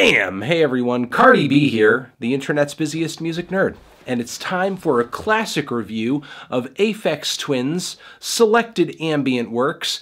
Bam! Hey everyone, Cardi B here, the internet's busiest music nerd. And it's time for a classic review of Aphex Twin's selected ambient works,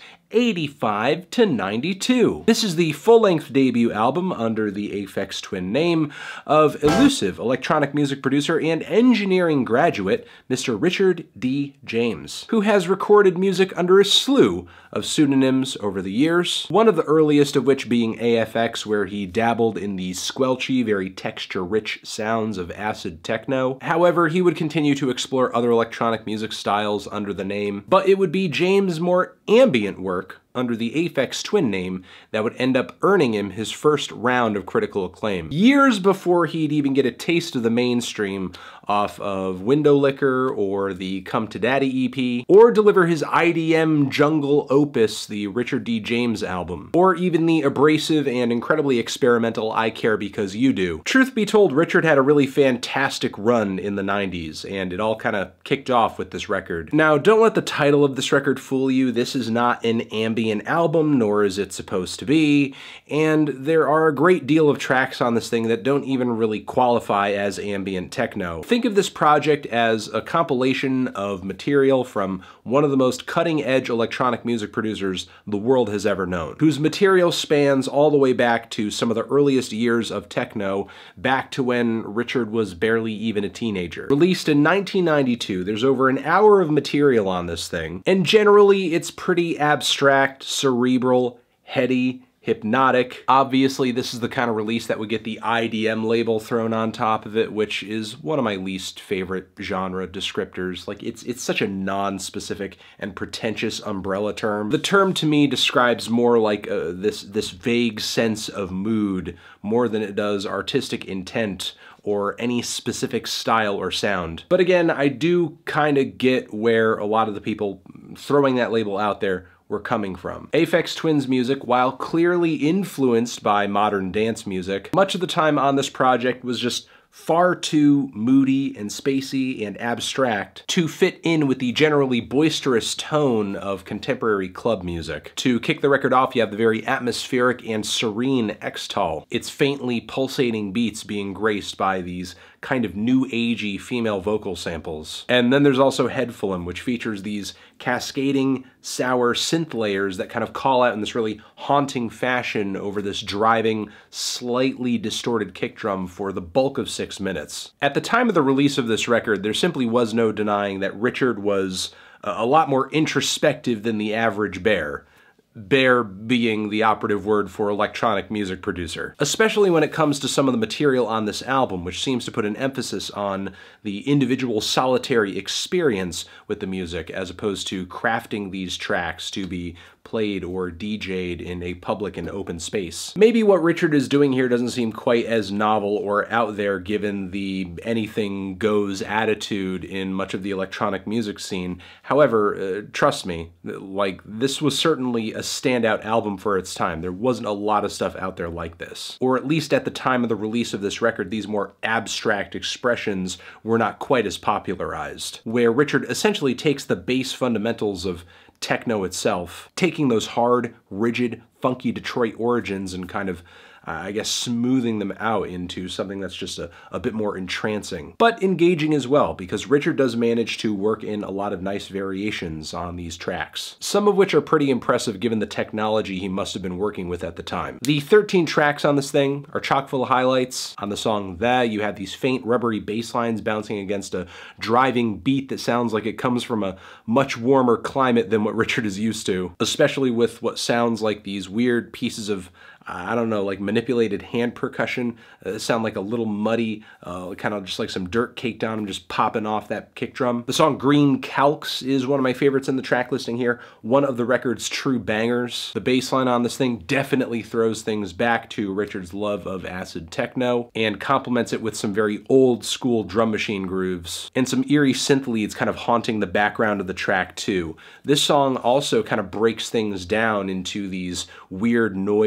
85 to 92. This is the full-length debut album under the Aphex Twin name of elusive electronic music producer and engineering graduate, Mr. Richard D. James, who has recorded music under a slew of pseudonyms over the years, one of the earliest of which being AFX, where he dabbled in the squelchy, very texture-rich sounds of acid techno. However, he would continue to explore other electronic music styles under the name, but it would be James' more ambient work under the Aphex Twin name that would end up earning him his first round of critical acclaim. Years before he'd even get a taste of the mainstream off of Window Licker or the Come to Daddy EP, or deliver his IDM jungle opus, the Richard D. James album, or even the abrasive and incredibly experimental I Care Because You Do. Truth be told, Richard had a really fantastic run in the 90s, and it all kind of kicked off with this record. Now, don't let the title of this record fool you. This is not an ambient album, nor is it supposed to be, and there are a great deal of tracks on this thing that don't even really qualify as ambient techno. Think of this project as a compilation of material from one of the most cutting-edge electronic music producers the world has ever known, whose material spans all the way back to some of the earliest years of techno, back to when Richard was barely even a teenager. Released in 1992, there's over an hour of material on this thing, and generally it's pretty abstract, cerebral, heady, hypnotic. Obviously, this is the kind of release that would get the IDM label thrown on top of it, which is one of my least favorite genre descriptors. Like, it's such a non-specific and pretentious umbrella term. The term to me describes more like this vague sense of mood more than it does artistic intent or any specific style or sound. But again, I do kind of get where a lot of the people throwing that label out there were coming from. Aphex Twin's music, while clearly influenced by modern dance music, much of the time on this project was just far too moody and spacey and abstract to fit in with the generally boisterous tone of contemporary club music. To kick the record off, you have the very atmospheric and serene Extol, its faintly pulsating beats being graced by these kind of new agey female vocal samples. And then there's also Headfullin', which features these cascading, sour synth layers that kind of call out in this really haunting fashion over this driving, slightly distorted kick drum for the bulk of 6 minutes. At the time of the release of this record, there simply was no denying that Richard was a lot more introspective than the average bear. Bear being the operative word for electronic music producer. Especially when it comes to some of the material on this album, which seems to put an emphasis on the individual solitary experience with the music, as opposed to crafting these tracks to be played or DJ'd in a public and open space. Maybe what Richard is doing here doesn't seem quite as novel or out there given the anything goes attitude in much of the electronic music scene. However, trust me, like, this was certainly a standout album for its time. There wasn't a lot of stuff out there like this. Or at least at the time of the release of this record, these more abstract expressions were not quite as popularized, where Richard essentially takes the base fundamentals of techno itself, taking those hard, rigid, funky Detroit origins and kind of I guess smoothing them out into something that's just a bit more entrancing, but engaging as well, because Richard does manage to work in a lot of nice variations on these tracks, some of which are pretty impressive given the technology he must have been working with at the time. The 13 tracks on this thing are chock full of highlights. On the song "That," you have these faint rubbery bass lines bouncing against a driving beat that sounds like it comes from a much warmer climate than what Richard is used to, especially with what sounds like these weird pieces of I don't know, like manipulated hand percussion. Sound like a little muddy, kind of just like some dirt caked on them, just popping off that kick drum. The song Green Calx is one of my favorites in the track listing here. One of the record's true bangers. The bass line on this thing definitely throws things back to Richard's love of acid techno and complements it with some very old school drum machine grooves and some eerie synth leads kind of haunting the background of the track too. This song also kind of breaks things down into these weird noise passages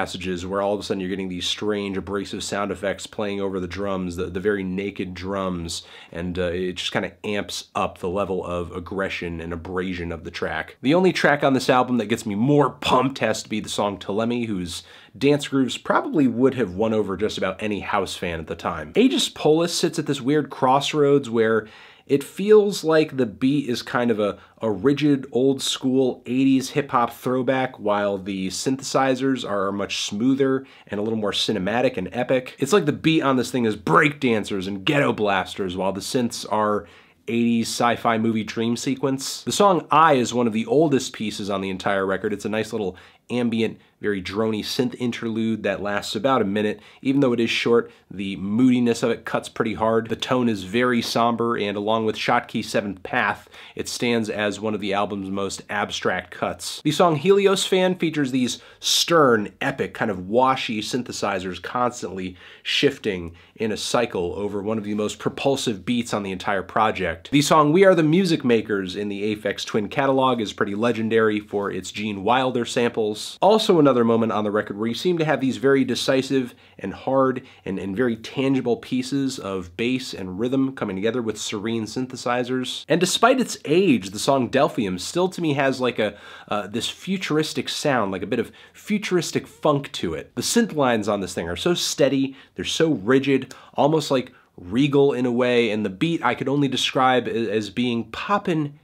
passages where all of a sudden you're getting these strange abrasive sound effects playing over the drums, the very naked drums, and it just kind of amps up the level of aggression and abrasion of the track. The only track on this album that gets me more pumped has to be the song Ptolemy, whose dance grooves probably would have won over just about any house fan at the time. Aegis Polis sits at this weird crossroads where it feels like the beat is kind of a rigid, old-school 80s hip-hop throwback, while the synthesizers are much smoother and a little more cinematic and epic. It's like the beat on this thing is breakdancers and ghetto blasters, while the synths are 80s sci-fi movie dream sequence. The song I is one of the oldest pieces on the entire record. It's a nice little ambient, very drony synth interlude that lasts about a minute. Even though it is short, the moodiness of it cuts pretty hard. The tone is very somber, and along with Schottky 7th Path, it stands as one of the album's most abstract cuts. The song Helios Fan features these stern, epic, kind of washy synthesizers constantly shifting in a cycle over one of the most propulsive beats on the entire project. The song We Are the Music Makers in the Aphex Twin catalog is pretty legendary for its Gene Wilder samples. Also another moment on the record where you seem to have these very decisive and hard and very tangible pieces of bass and rhythm coming together with serene synthesizers. And despite its age, the song Delphium still to me has like this futuristic sound, like a bit of futuristic funk to it. The synth lines on this thing are so steady, they're so rigid, almost like regal in a way, and the beat I could only describe as being poppin'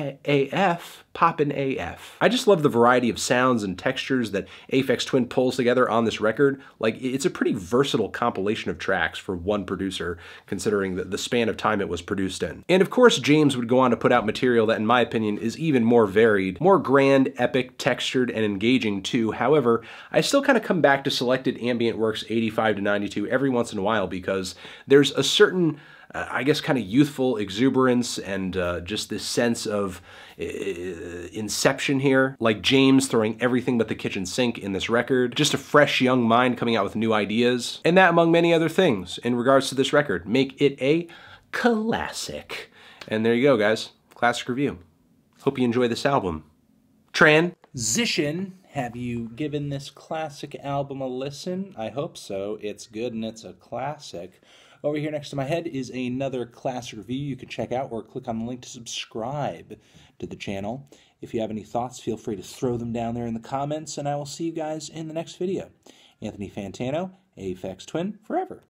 AF, poppin' AF. I just love the variety of sounds and textures that Aphex Twin pulls together on this record. Like, it's a pretty versatile compilation of tracks for one producer, considering the span of time it was produced in. And of course, James would go on to put out material that, in my opinion, is even more varied, more grand, epic, textured, and engaging too. However, I still kind of come back to Selected Ambient Works 85 to 92 every once in a while, because there's a certain I guess kind of youthful exuberance and just this sense of inception here. Like James throwing everything but the kitchen sink in this record. Just a fresh young mind coming out with new ideas. And that, among many other things, in regards to this record, make it a classic. And there you go, guys. Classic review. Hope you enjoy this album. Transition. Have you given this classic album a listen? I hope so. It's good and it's a classic. Over here next to my head is another classic review you can check out, or click on the link to subscribe to the channel. If you have any thoughts, feel free to throw them down there in the comments, and I will see you guys in the next video. Anthony Fantano, Aphex Twin, forever.